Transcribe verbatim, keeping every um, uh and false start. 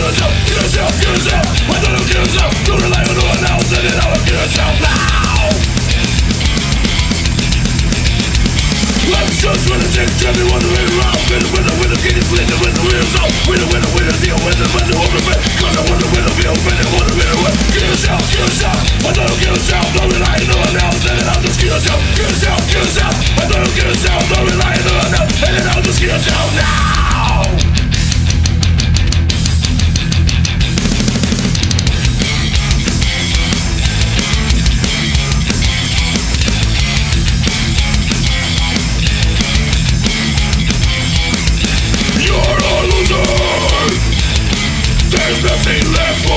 yourself, kill yourself, kill yourself. Why don't you kill yourself? Don't rely on no one else, and then I will kill yourself now. I'm just gonna take Jimmy one way around. Winner, winner, winner, get it, winner, winner, winner, so winner, winner, winner, deal, winner, winner, over the cause I wanna win a feel, winner, wanna win a win. Kill yourself, kill yourself. Why don't you kill yourself? Don't rely on no one else, and then I'll just kill yourself, kill yourself, kill yourself. Why don't you kill yourself? Don't rely on no one else, and then I'll just kill yourself now. There's nothing left for